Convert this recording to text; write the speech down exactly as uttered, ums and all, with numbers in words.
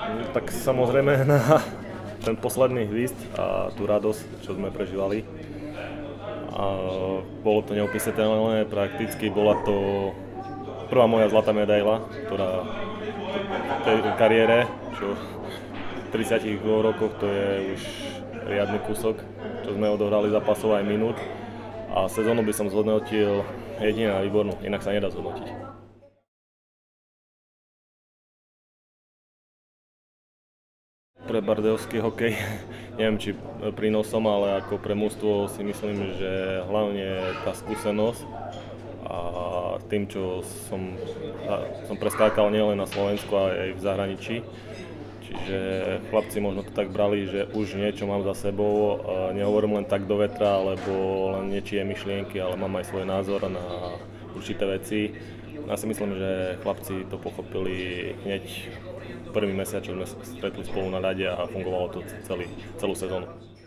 Tak samozrejme na ten posledný hvizd a tú radosť, čo sme prežívali. A bolo to neopísateľné, prakticky bola to prvá moja zlatá medaila, ktorá v tej kariére, čo v tridsiatich dvoch rokoch to je už riadny kúsok, čo sme odohrali zápasov aj minút. A sezónu by som zhodnotil jedine na výbornú, inak sa nedá zhodnotiť. Pre bardejovský hokej, neviem či prínosom, ale ako pre mužstvo si myslím, že hlavne tá skúsenosť a tým, čo som, som preskákal nielen na Slovensku, ale aj v zahraničí. Čiže chlapci možno to tak brali, že už niečo mám za sebou, nehovorím len tak do vetra, alebo len niečie myšlienky, ale mám aj svoj názor na určité veci. Ja si myslím, že chlapci to pochopili hneď prvý mesiac, čo sme stretli spolu na ľade a fungovalo to celý, celú sezónu.